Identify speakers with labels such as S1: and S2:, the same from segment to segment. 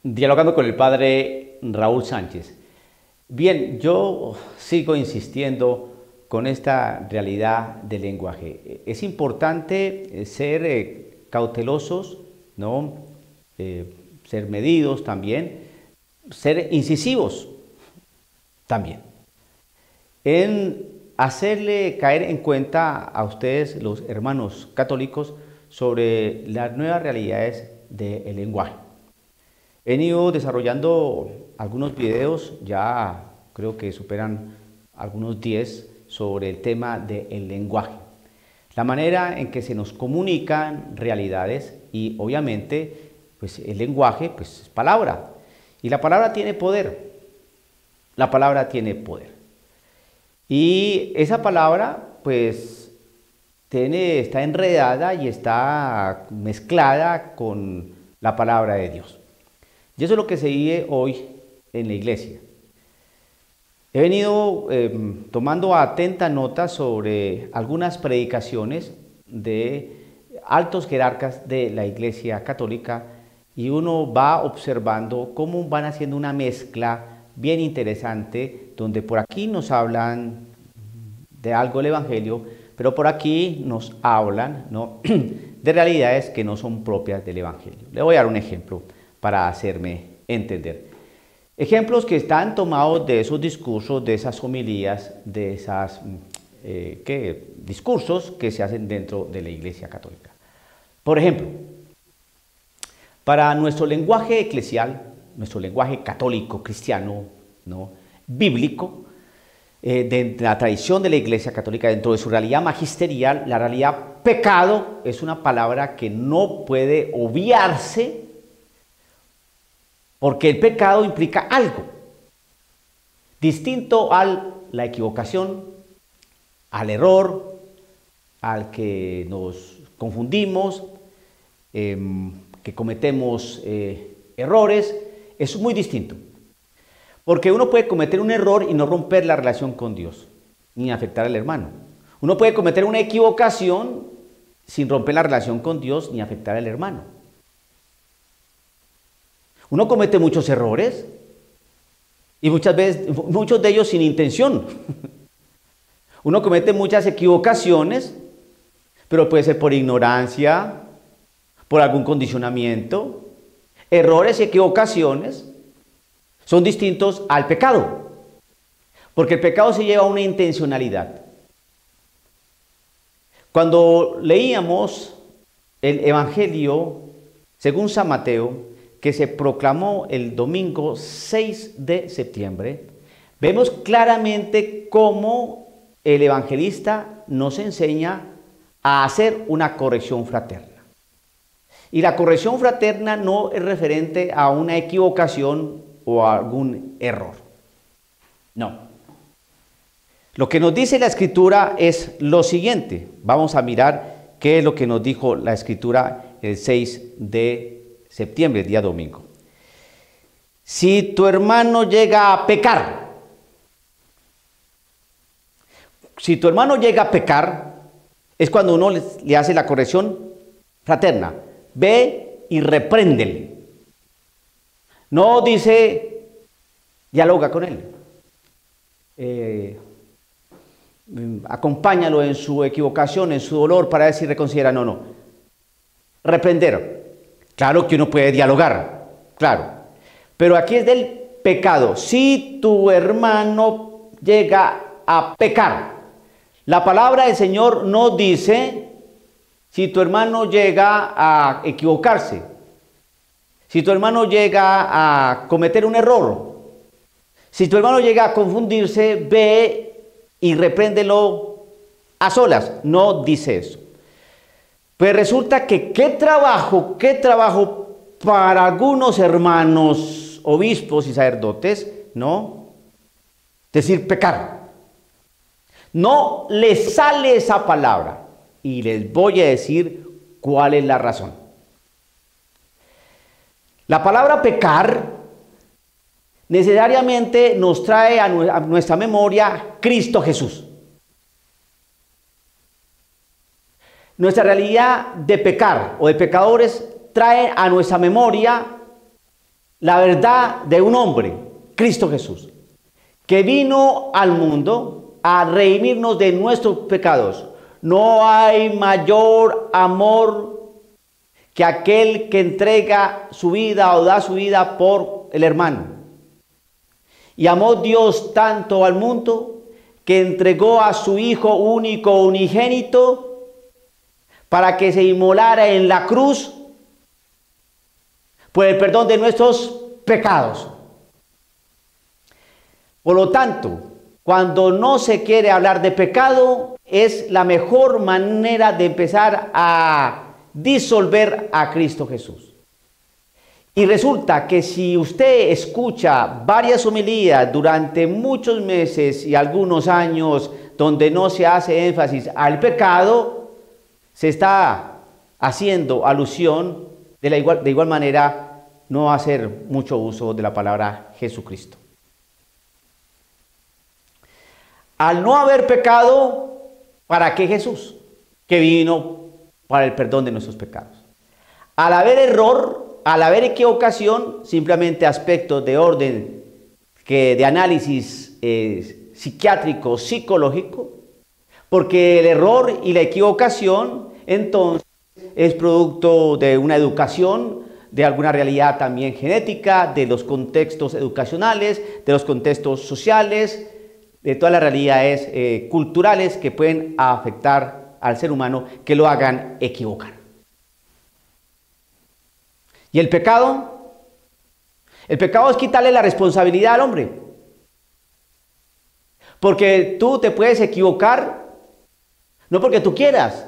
S1: Dialogando con el padre Raúl Sánchez. Bien, yo sigo insistiendo con esta realidad del lenguaje. Es importante ser cautelosos, ¿no? Ser medidos también, ser incisivos también, en hacerle caer en cuenta a ustedes, los hermanos católicos, sobre las nuevas realidades del lenguaje. He ido desarrollando algunos videos, ya creo que superan algunos 10, sobre el tema del lenguaje. La manera en que se nos comunican realidades y obviamente pues el lenguaje pues, es palabra. Y la palabra tiene poder. La palabra tiene poder. Y esa palabra pues está enredada y está mezclada con la palabra de Dios. Y eso es lo que se vive hoy en la iglesia. He venido tomando atenta nota sobre algunas predicaciones de altos jerarcas de la iglesia católica y uno va observando cómo van haciendo una mezcla bien interesante, donde por aquí nos hablan de algo del evangelio, pero por aquí nos hablan, ¿no?, de realidades que no son propias del evangelio. Le voy a dar un ejemplo para hacerme entender. Ejemplos que están tomados de esos discursos, de esas homilías, de esos discursos que se hacen dentro de la Iglesia Católica. Por ejemplo, para nuestro lenguaje eclesial, nuestro lenguaje católico, cristiano, ¿no?, bíblico, de la tradición de la Iglesia Católica, dentro de su realidad magisterial, la realidad pecado es una palabra que no puede obviarse, porque el pecado implica algo distinto a la equivocación, al error, al que nos confundimos, que cometemos errores. Es muy distinto. Porque uno puede cometer un error y no romper la relación con Dios, ni afectar al hermano. Uno puede cometer una equivocación sin romper la relación con Dios, ni afectar al hermano. Uno comete muchos errores y muchas veces, muchos de ellos sin intención. Uno comete muchas equivocaciones, pero puede ser por ignorancia, por algún condicionamiento. Errores y equivocaciones son distintos al pecado, porque el pecado se lleva a una intencionalidad. Cuando leíamos el Evangelio según San Mateo, que se proclamó el domingo 6 de septiembre, vemos claramente cómo el evangelista nos enseña a hacer una corrección fraterna. Y la corrección fraterna no es referente a una equivocación o a algún error. No. Lo que nos dice la Escritura es lo siguiente. Vamos a mirar qué es lo que nos dijo la Escritura el 6 de septiembre, día domingo. Si tu hermano llega a pecar, es cuando uno le hace la corrección fraterna. Ve y repréndele. No dice, dialoga con él. Acompáñalo en su equivocación, en su dolor, para ver si reconsidera. No. Reprender. Claro que uno puede dialogar, claro. Pero aquí es del pecado. Si tu hermano llega a pecar, la palabra del Señor no dice si tu hermano llega a equivocarse, si tu hermano llega a cometer un error, si tu hermano llega a confundirse, ve y repréndelo a solas. No dice eso. Pues resulta que qué trabajo para algunos hermanos, obispos y sacerdotes, ¿no?, decir pecar. No les sale esa palabra y les voy a decir cuál es la razón. La palabra pecar necesariamente nos trae a nuestra memoria Cristo Jesús. Nuestra realidad de pecar o de pecadores trae a nuestra memoria la verdad de un hombre, Cristo Jesús, que vino al mundo a redimirnos de nuestros pecados. No hay mayor amor que aquel que entrega su vida o da su vida por el hermano. Y amó Dios tanto al mundo que entregó a su Hijo único, unigénito, para que se inmolara en la cruz por el perdón de nuestros pecados. Por lo tanto, cuando no se quiere hablar de pecado, es la mejor manera de empezar a disolver a Cristo Jesús. Y resulta que si usted escucha varias homilías durante muchos meses y algunos años donde no se hace énfasis al pecado, se está haciendo alusión de igual manera no hacer mucho uso de la palabra Jesucristo. Al no haber pecado, ¿para qué Jesús? Que vino para el perdón de nuestros pecados. Al haber error, al haber equivocación, simplemente aspectos de orden de análisis psiquiátrico, psicológico, porque el error y la equivocación entonces es producto de una educación, de alguna realidad también genética, de los contextos educacionales, de los contextos sociales, de todas las realidades culturales que pueden afectar al ser humano, que lo hagan equivocar. ¿Y el pecado? El pecado es quitarle la responsabilidad al hombre. Porque tú te puedes equivocar, no porque tú quieras.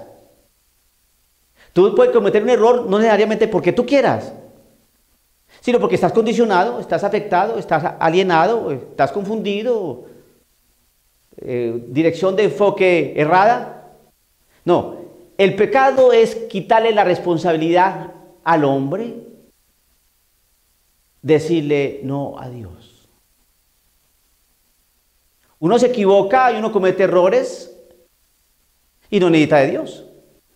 S1: Tú puedes cometer un error no necesariamente porque tú quieras, sino porque estás condicionado, estás afectado, estás alienado, estás confundido, dirección de enfoque errada. No, el pecado es quitarle la responsabilidad al hombre, decirle no a Dios. Uno se equivoca y uno comete errores y no necesita de Dios.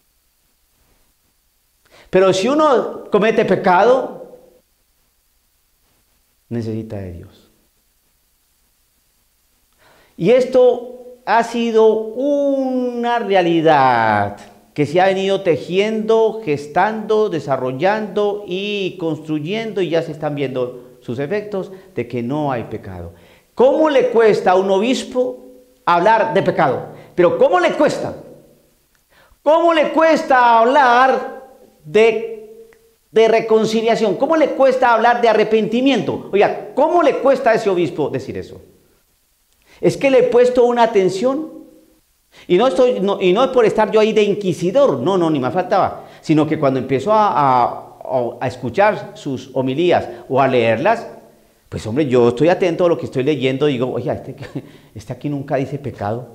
S1: Pero si uno comete pecado, necesita de Dios. Y esto ha sido una realidad que se ha venido tejiendo, gestando, desarrollando y construyendo, y ya se están viendo sus efectos de que no hay pecado. ¿Cómo le cuesta a un obispo hablar de pecado? Pero ¿cómo le cuesta? ¿Cómo le cuesta hablar de reconciliación? ¿Cómo le cuesta hablar de arrepentimiento? Oiga, ¿cómo le cuesta a ese obispo decir eso? Es que le he puesto una atención y no es por estar yo ahí de inquisidor, no, ni me faltaba, sino que cuando empiezo a escuchar sus homilías o a leerlas, pues hombre, yo estoy atento a lo que estoy leyendo, digo, oiga, este aquí nunca dice pecado.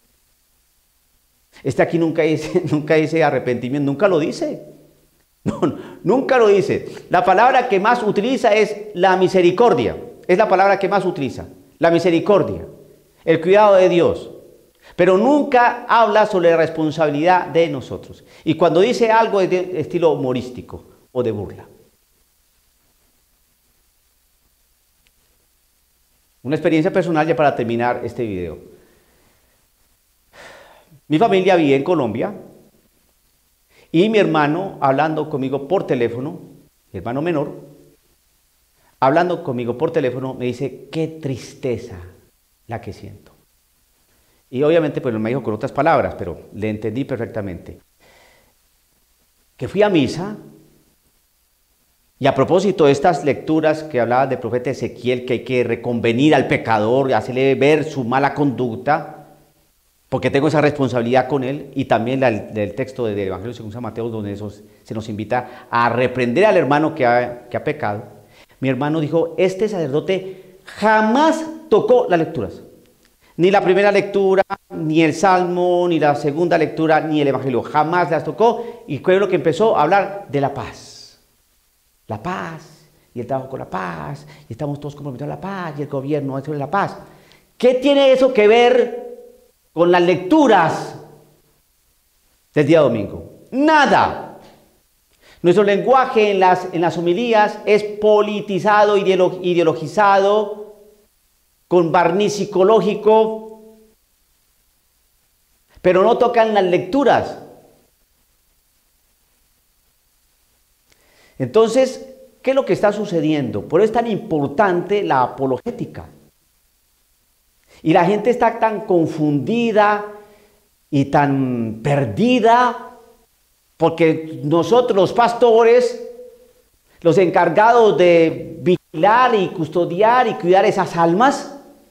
S1: Este aquí nunca dice arrepentimiento, nunca lo dice. No, nunca lo dice. La palabra que más utiliza es la misericordia. Es la palabra que más utiliza. La misericordia. El cuidado de Dios. Pero nunca habla sobre la responsabilidad de nosotros. Y cuando dice algo es de estilo humorístico o de burla. Una experiencia personal ya para terminar este video. Mi familia vive en Colombia. Y mi hermano, hablando conmigo por teléfono, mi hermano menor, hablando conmigo por teléfono, me dice, qué tristeza la que siento. Y obviamente pues me dijo con otras palabras, pero le entendí perfectamente. Que fui a misa, y a propósito de estas lecturas que hablaba del profeta Ezequiel, que hay que reconvenir al pecador, hacerle ver su mala conducta, porque tengo esa responsabilidad con él, y también del texto del Evangelio según San Mateo, donde se nos invita a reprender al hermano que ha pecado. Mi hermano dijo, este sacerdote jamás tocó las lecturas. Ni la primera lectura, ni el Salmo, ni la segunda lectura, ni el Evangelio. Jamás las tocó, y fue lo que empezó a hablar de la paz. La paz, y el trabajo con la paz, y estamos todos comprometidos a la paz, y el gobierno es sobre la paz. ¿Qué tiene eso que ver con las lecturas del día domingo? Nada. Nuestro lenguaje en las homilías es politizado, ideologizado, con barniz psicológico, pero no tocan las lecturas. Entonces, ¿qué es lo que está sucediendo? Por eso es tan importante la apologética. Y la gente está tan confundida y tan perdida porque nosotros los pastores, los encargados de vigilar y custodiar y cuidar esas almas,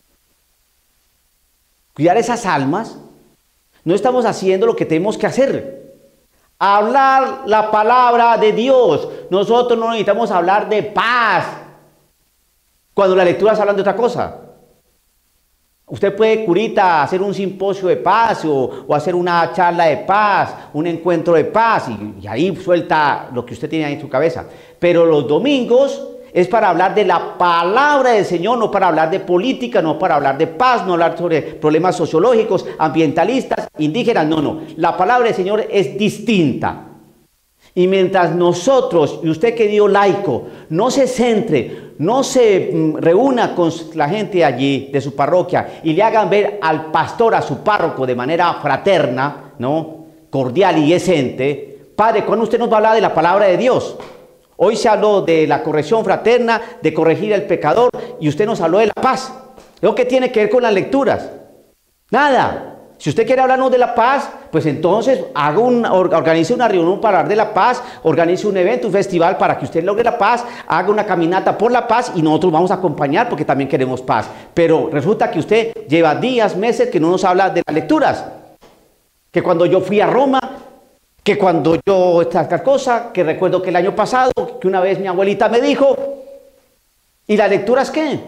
S1: no estamos haciendo lo que tenemos que hacer. Hablar la palabra de Dios. Nosotros no necesitamos hablar de paz cuando las lecturas hablan de otra cosa. Usted puede, curita, hacer un simposio de paz o hacer una charla de paz, un encuentro de paz y ahí suelta lo que usted tiene ahí en su cabeza. Pero los domingos es para hablar de la palabra del Señor, no para hablar de política, no para hablar de paz, no hablar sobre problemas sociológicos, ambientalistas, indígenas, no. La palabra del Señor es distinta. Y mientras nosotros, y usted querido laico, no se centre, no se reúna con la gente allí de su parroquia y le hagan ver al pastor, a su párroco de manera fraterna, ¿no? Cordial y decente, Padre, ¿cuándo usted nos va a hablar de la palabra de Dios? Hoy se habló de la corrección fraterna, de corregir al pecador, y usted nos habló de la paz. ¿Lo que tiene que ver con las lecturas? Nada. Si usted quiere hablarnos de la paz, pues entonces organice una reunión para hablar de la paz, organice un evento, un festival para que usted logre la paz, haga una caminata por la paz y nosotros vamos a acompañar porque también queremos paz. Pero resulta que usted lleva días, meses que no nos habla de las lecturas. Que cuando yo fui a Roma, que cuando yo esta cosa, que recuerdo que el año pasado, que una vez mi abuelita me dijo, ¿y las lecturas qué?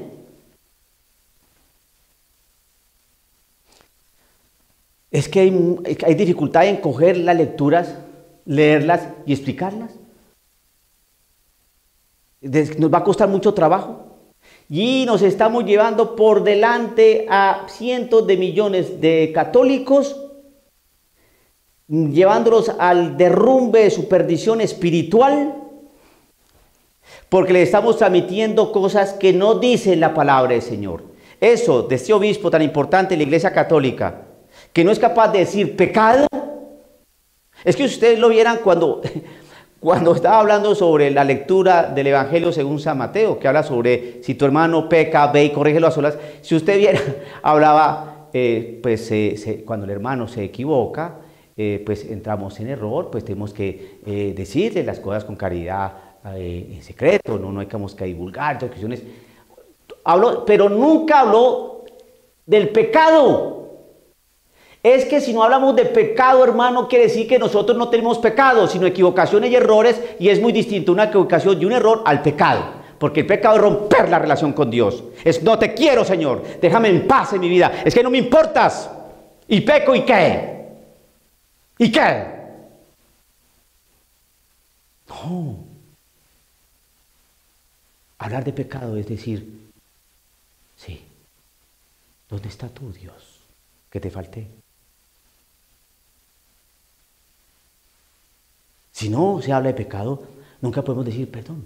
S1: Es que hay dificultad en coger las lecturas, leerlas y explicarlas. Nos va a costar mucho trabajo. Y nos estamos llevando por delante a cientos de millones de católicos, llevándolos al derrumbe de su perdición espiritual, porque le estamos transmitiendo cosas que no dicen la palabra del Señor. Eso, de este obispo tan importante en la Iglesia Católica, que no es capaz de decir pecado. Es que si ustedes lo vieran cuando estaba hablando sobre la lectura del Evangelio según San Mateo, que habla sobre si tu hermano peca, ve y corrígelo a solas. Si usted viera, hablaba, cuando el hermano se equivoca, pues entramos en error, pues tenemos que decirle las cosas con caridad en secreto, no hay que divulgar cuestiones. Pero nunca habló del pecado. Es que si no hablamos de pecado, hermano, quiere decir que nosotros no tenemos pecado, sino equivocaciones y errores, y es muy distinto una equivocación y un error al pecado. Porque el pecado es romper la relación con Dios. Es no te quiero, Señor, déjame en paz en mi vida. Es que no me importas. Y peco, ¿y qué? ¿Y qué? No. Hablar de pecado es decir, sí, ¿dónde está tu Dios? Que te falté. Si no se habla de pecado, nunca podemos decir perdón.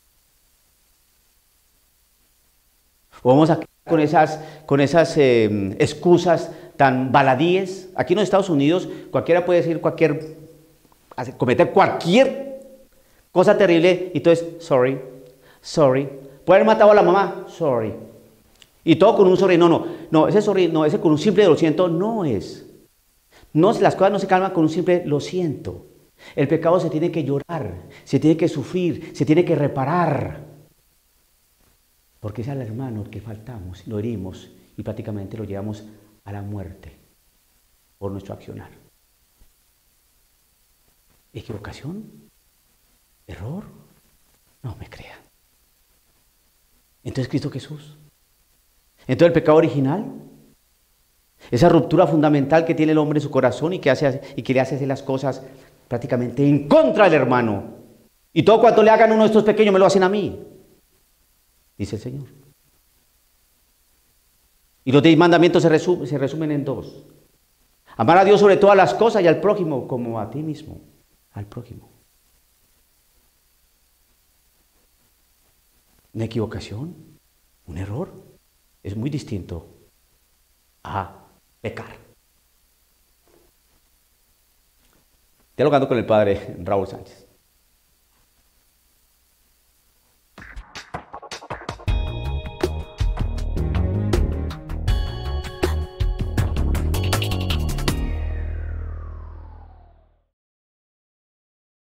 S1: O vamos a con esas excusas tan baladíes. Aquí en los Estados Unidos cualquiera puede decir cometer cualquier cosa terrible y entonces, sorry. Puede haber matado a la mamá, sorry. Y todo con un sorry, no, ese sorry, no, ese con un simple lo siento, no es. No, las cosas no se calman con un simple lo siento. El pecado se tiene que llorar, se tiene que sufrir, se tiene que reparar. Porque es al hermano que faltamos, lo herimos y prácticamente lo llevamos a la muerte por nuestro accionar. ¿Equivocación? ¿Error? No me crean. Entonces Cristo Jesús. Entonces el pecado original, esa ruptura fundamental que tiene el hombre en su corazón y que le hace hacer las cosas prácticamente en contra del hermano. Y todo cuanto le hagan uno de estos pequeños me lo hacen a mí, dice el Señor. Y los 10 mandamientos se resumen en 2. Amar a Dios sobre todas las cosas y al prójimo como a ti mismo, al prójimo. Una equivocación, un error, es muy distinto a pecar. Dialogando con el padre Raúl Sánchez.